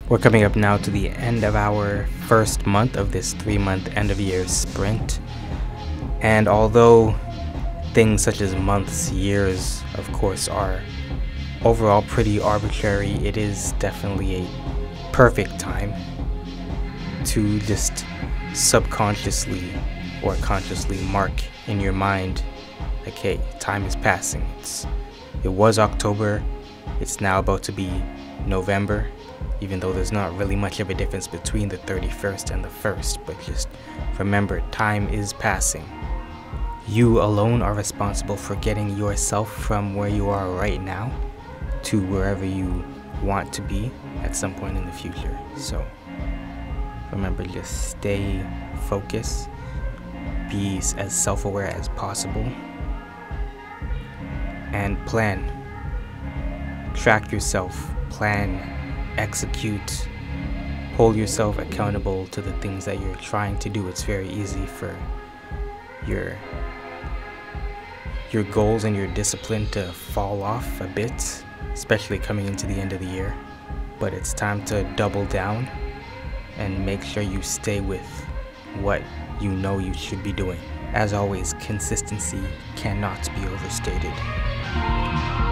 We're coming up now to the end of our first month of this 3-month end of year sprint. And although things such as months, years, of course, are overall pretty arbitrary, it is definitely a perfect time to just subconsciously or consciously mark in your mind, like, hey, time is passing. It was October, it's now about to be November, even though there's not really much of a difference between the 31st and the 1st, but just remember, time is passing. You alone are responsible for getting yourself from where you are right now to wherever you want to be at some point in the future. So remember, just stay focused, be as self-aware as possible, and plan. Track yourself, plan, execute, hold yourself accountable to the things that you're trying to do. It's very easy for your goals and your discipline to fall off a bit, especially coming into the end of the year. But it's time to double down and make sure you stay with what you know you should be doing. As always, consistency cannot be overstated.